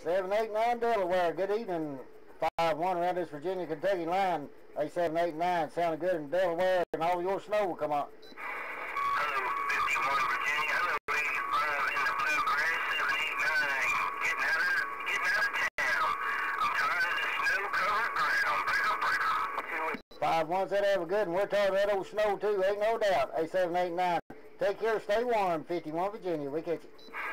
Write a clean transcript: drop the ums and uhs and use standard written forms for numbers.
789 Delaware. Good evening. 5-1 around this Virginia-Kentucky line. A789 sounding good in Delaware, and all your snow will come on. Hello, 51 Virginia. Hello, 85 in the bluegrass, 789. Getting out of town. I'm tired of the snow-covered ground. Breaker. 5-1 said have a good, and we're tired of that old snow too, ain't no doubt. A789. Take care, stay warm. 51 Virginia. We catch you.